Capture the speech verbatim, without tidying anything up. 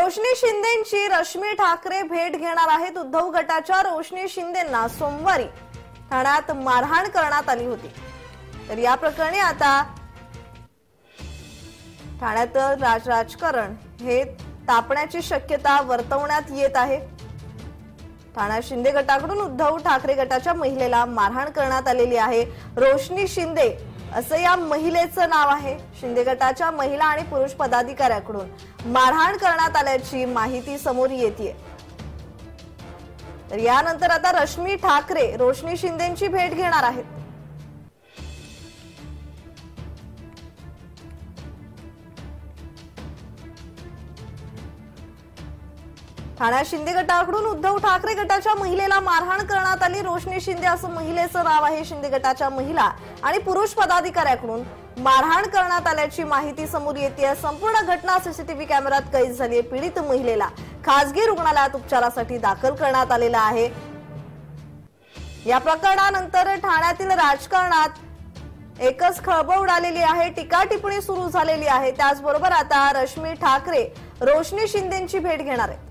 रोशनी शिंदेंची रश्मी ठाकरे भेट घेणार आहेत। उद्धव गटाच्या रोशनी शिंदेंना सोमवारी ठाण्यात मारहाण करण्यात आली होती। तर या प्रकरणी आता ठाण्यात राज राजकारण हे तापण्याची शक्यता वर्तवण्यात येत आहे। ठाण्यात शिंदे गटाकडून उद्धव ठाकरे गटाच्या महिलेला मारहाण करण्यात आलेली आहे। रोशनी शिंदे असं या महिलेचं नाव आहे। शिंदे गटाच्या महिला आणि पुरुष पदाधिकाऱ्याकडून मारहाण करण्यात आल्याची माहिती समोर येते। तर यानंतर आता रश्मी ठाकरे रोशनी शिंदेंची भेट घेणार आहेत। ठाण्यात शिंदे गटाकडून उद्धव ठाकरे गटाच्या महिलेला मारहाण करण्यात आली। रोशनी शिंदे असं महिलेचं नाव आहे। शिंदे गटाच्या महिला आणि पुरुष पदाधिकाऱ्याकडून मारहाण करण्यात आल्याची माहिती समोर येते। संपूर्ण घटना सीसीटीव्ही कॅमेऱ्यात कैद झाली आहे। पीडित महिलेला खासगी रुग्णालयात उपचारासाठी दाखल करण्यात आलेलं आहे। या प्रकरणानंतर ठाण्यातील राजकारणात एकच खळबळ उडालेली आहे। टीका टिप्पणी सुरू झालेली आहे। त्याचबरोबर आता रश्मी ठाकरे रोशनी शिंदेंची भेट घेणार आहेत।